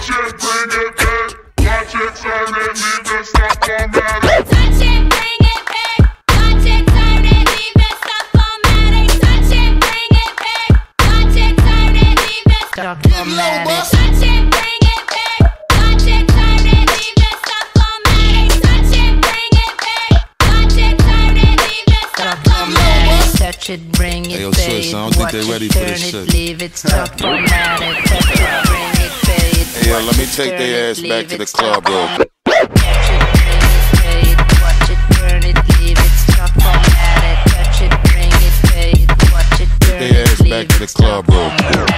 Hey, yo, sis, I don't think they ready for this shit. Hey, yo, let me take their ass back to the club, bro. Take their ass back to the club, bro.